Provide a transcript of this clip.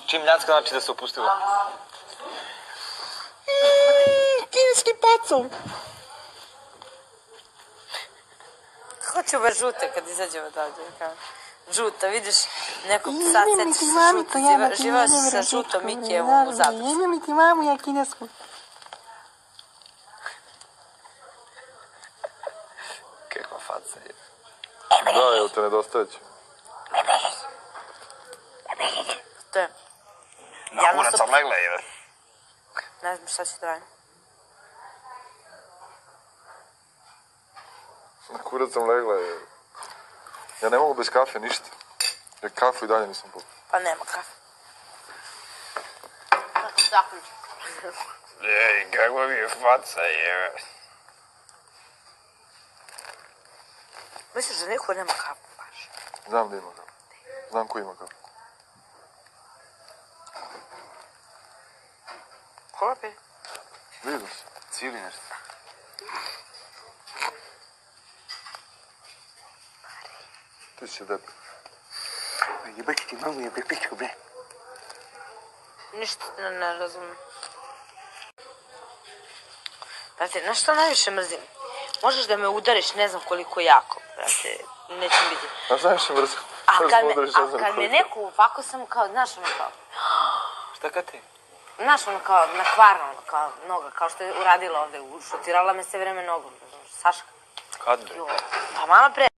Čim ljacka znači da se opustila. Kineski pacom. Kako će ove žute kad izađemo odavde? Žuta, vidiš nekog psa, setiš se žuta, živaš sa žutom Mikijevom u Zabrzu. Jebe mi ti mamu, ja kinesku. Kakva faca je. Da, jel te nedostajeće? To je. Na kurac sam legla je. Ne znam šta će da radim. Na kurac sam legla je. Ja ne mogu bez kafe ništa. Jer kafu i dalje nisam popio. Pa nema kafe. Kako zaključim? Ej, kakva mi je faca je. Misliš da niko nema kafu baš? Znam da ima kafu. Znam ko ima kafu. Ko opet? Vidio se. Cvili nešto. Ti si debil. Jebati ti mamu, jebe pičku, bre. Ništa ne razumijem. Brate, znaš što najviše mrzim? Možeš da me udariš ne znam koliko jako, brate, nećem biti. Znaš najviše mrzim? A kad me neko ovako sam kao, znaš ono kao... Šta kad ti? Znaš ono kao nakvarno, ono kao noga, kao što je uradila ovde, ušutirala me sve vreme nogom, znaš, Saška. Kad bre? Pa malo pre.